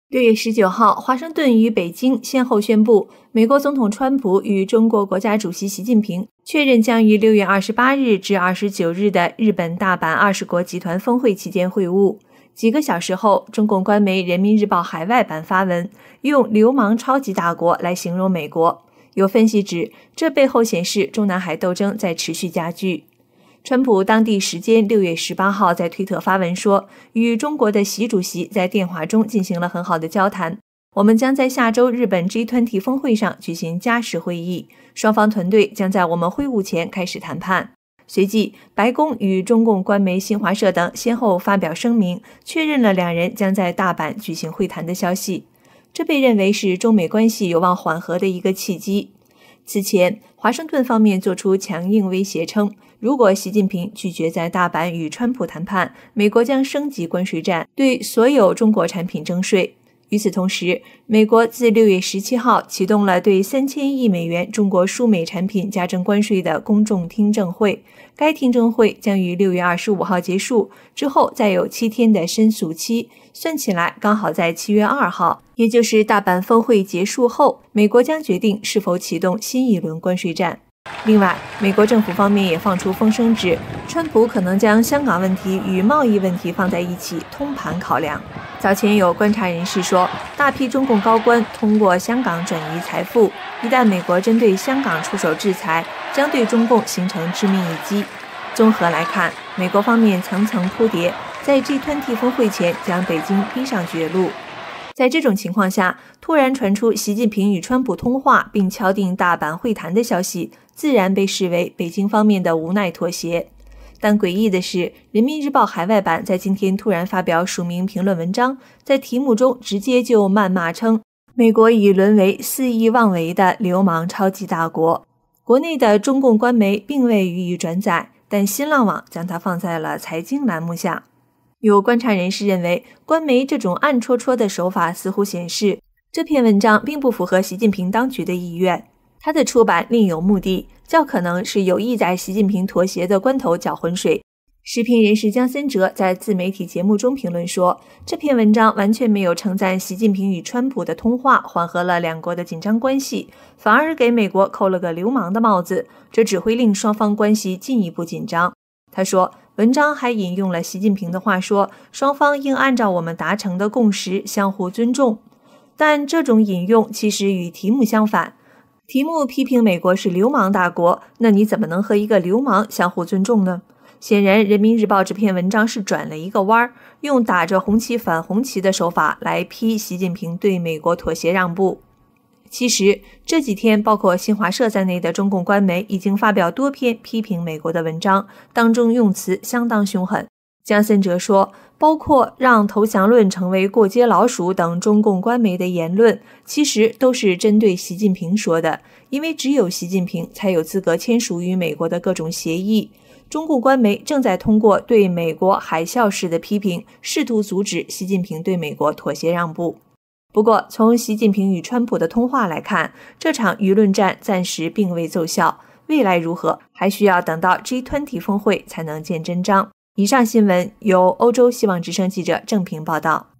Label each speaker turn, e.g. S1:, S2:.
S1: 6月19号，华盛顿与北京先后宣布，美国总统川普与中国国家主席习近平确认将于6月28日至29日的日本大阪20国集团峰会期间会晤。几个小时后，中共官媒人民日报海外版发文，用流氓超级大国来形容美国。有分析指，这背后显示中南海斗争在持续加剧。川普当地时间6月18号在推特发文说，与中国的习主席在电话中进行了很好的交谈，我们将在下周日本 G20 峰会上举行加时会议，双方团队将在我们会晤前开始谈判。随即，白宫与中共官媒新华社等先后发表声明，确认了两人将在大阪举行会谈的消息。这被认为是中美关系有望缓和的一个契机。此前，华盛顿方面做出强硬威胁称，如果习近平拒绝在大阪与川普谈判，美国将升级关税战，对所有中国产品征税。与此同时，美国自6月17号启动了对3000亿美元中国输美产品加征关税的公众听证会，该听证会将于6月25号结束，之后再有7天的申诉期，算起来刚好在7月2号，也就是大阪峰会结束后，美国将决定是否启动新一轮关税战。另外，美国政府方面也放出风声指，川普可能将香港问题与贸易问题放在一起通盘考量。早前有观察人士说，大批中共高官通过香港转移财富，一旦美国针对香港出手制裁，将对中共形成致命一击。综合来看，美国方面层层铺叠，在 G20 峰会前将北京逼上绝路。在这种情况下，突然传出习近平与川普通话并敲定大阪会谈的消息，自然被视为北京方面的无奈妥协。但诡异的是，人民日报海外版在今天突然发表署名评论文章，在题目中直接就谩骂称，美国已沦为肆意妄为的流氓超级大国。国内的中共官媒并未予以转载，但新浪网将它放在了财经栏目下。有观察人士认为，官媒这种暗戳戳的手法似乎显示，这篇文章并不符合习近平当局的意愿，它的出版另有目的，较可能是有意在习近平妥协的关头搅浑水。时评人士江森哲在自媒体节目中评论说，这篇文章完全没有称赞习近平与川普的通话缓和了两国的紧张关系，反而给美国扣了个流氓的帽子，这只会令双方关系进一步紧张。他说，文章还引用了习近平的话说，双方应按照我们达成的共识相互尊重。但这种引用其实与题目相反，题目批评美国是流氓大国，那你怎么能和一个流氓相互尊重呢？显然，人民日报这篇文章是转了一个弯，用打着红旗反红旗的手法来批习近平对美国妥协让步。其实这几天，包括新华社在内的中共官媒已经发表多篇批评美国的文章，当中用词相当凶狠。江森哲说，包括让投降论成为过街老鼠等中共官媒的言论，其实都是针对习近平说的，因为只有习近平才有资格签署与美国的各种协议。中共官媒正在通过对美国海啸式的批评，试图阻止习近平对美国妥协让步。不过，从习近平与川普的通话来看，这场舆论战暂时并未奏效，未来如何，还需要等到 G20 峰会才能见真章。以上新闻由欧洲希望之声记者郑平报道。